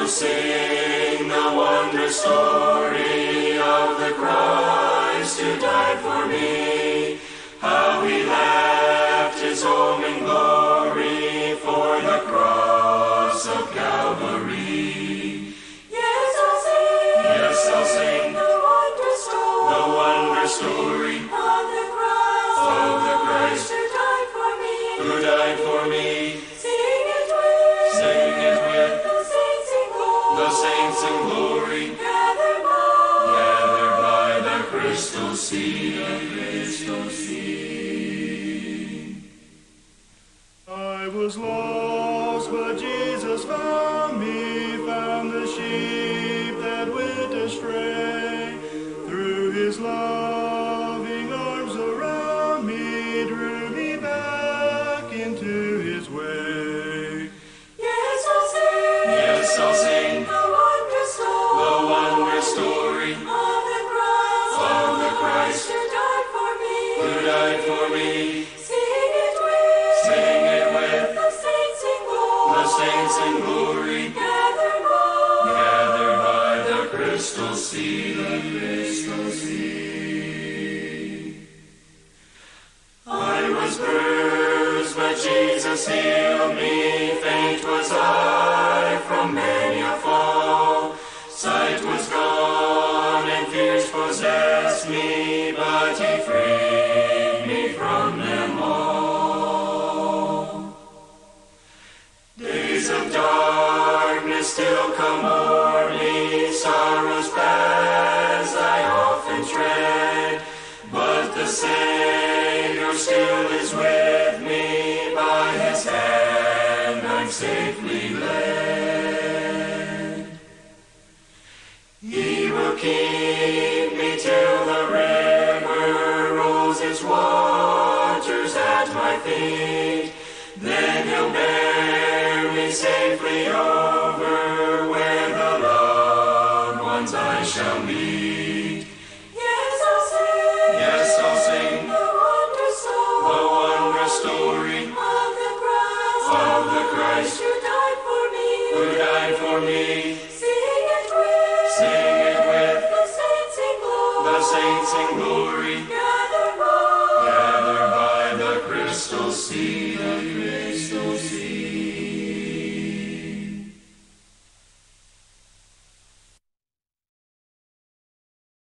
sing the wondrous story of the Christ who died for me, how he left his home in glory for the cross of Calvary. Yes, I'll sing The wondrous story of the Christ who died for me. Who died for me. Sing it with the saints in glory, gathered by the crystal sea. I was lost, but Jesus found me, found the sheep that went astray. Through his loving arms around me, drew me back into his way. Yes, I'll sing The wondrous story of the Christ who died for me. Sing it with the saints in glory, gathered by the crystal sea. I was bruised, but Jesus healed me. Faint was I from many a fall. Sight was gone and fears possessed me, but he freed me from them all. Days of darkness still come o'er me, sorrows past I often tread, but the Savior still is with me, by his hand I'm safely led. He will keep me till the river rolls its waters at my feet, then he'll bear me safely over